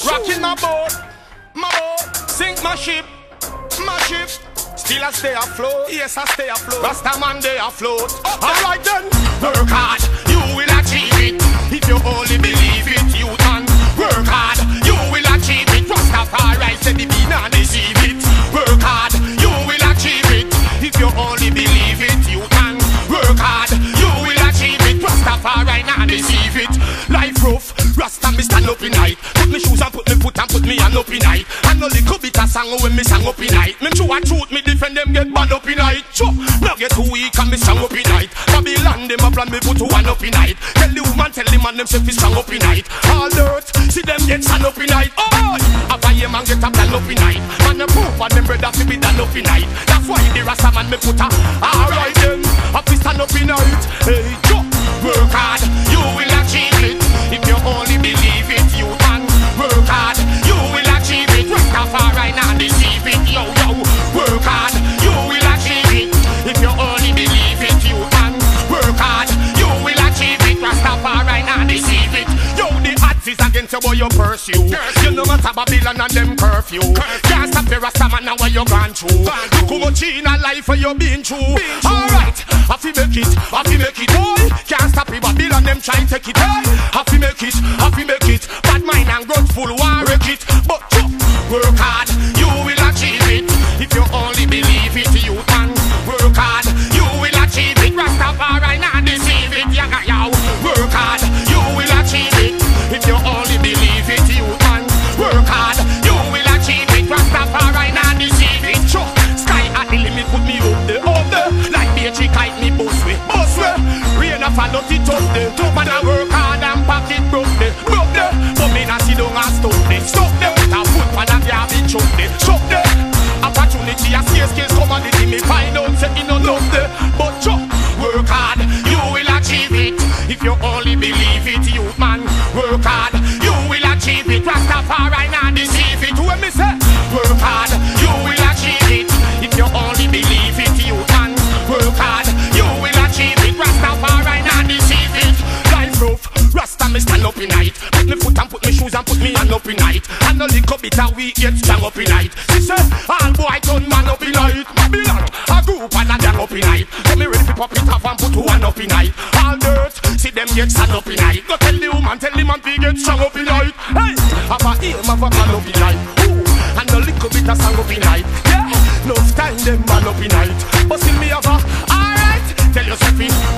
Rocking my boat, sink my ship, still I stay afloat. Yes, I stay afloat. Rasta man they afloat. Alright then, work hard, you will achieve it. If you only believe it, you can. Work hard, you will achieve it. Rastafari said the be not deceive it. Work hard, you will achieve it. If you only believe it, you can. Work hard, you will achieve it. Rastafari not deceive it. Life rough, Rasta me stand up in night. Put me shoes and put me foot and put me hand up in night. And no little bit of song when me sang up in night. Me true and truth, me defend them get bad up in night. Sure, now get too weak and me sang up in night. Babylon them a plan me put one up in night. Tell the woman, tell the man them say fi strong up in night. All dirt, see them get stand up in night. Oh, have a man get a plan up in night. Man the proof and them brother fi be done up in night. That's why the Rasta man me put a. Alright then, I fi stand up in night. Hey, sure, work hard, you will achieve it. If you only believe it, you can. Work hard, you will achieve it. Rastafari not deceive it. Yo, work hard, you will achieve it. If you only believe it, you can. Work hard, you will achieve it. Rastafari not deceive it. Yo, the odds is against you, boy, you pursue. You know matter Babylon and them curfew. Can't stop the Rasta man now what you gone through. Look how much in a life you been through. Alright, have to make it, boy. Can't stop the Babylon, them try take it, hey. Have to make it, bad mind and grudgeful want wreck it. But work hard, you will achieve it. If you only believe it, you can. Work hard, you will achieve it. Rastafari not deceive it. Yaga yow. Work hard, you will achieve it. If you only believe it, you can. Work hard, you will achieve it. Rastafari not deceive it. Sure, sky at the limit, put me up there. Like BG kite me boss way. Rain a fall out it up there. Man a work hard and pocket broke there. But me not sit down and stop there. Put a foot on a garbage truck there. Stop there. Opportunity a scarce case commodity. Me find out say no love there. But work hard, you will achieve it. If you only believe it, you man. Work hard, you will achieve it. Rastafari not deceive it. When me say work hard, you will achieve it. If you only believe it, you can. Work hard, you will achieve it. Rastafari not deceive it. Life rough, Rasta me stand up in night. Put me foot and put me shoes and put me hand up in night. And no little bit of weak get strong up in night. She say all boy turn man up in night. Babylon, a group and a gang up in night. So me ready to pop it off and put one up in night. All dirt, see them get stand up in night. Go tell the woman, tell the man to get strong up in night. Hey, have a aim of a man up in night. Ooh, and a little bit of song up in night. Yeah, enough time them man up in night. But still me have a alright. Tell yourself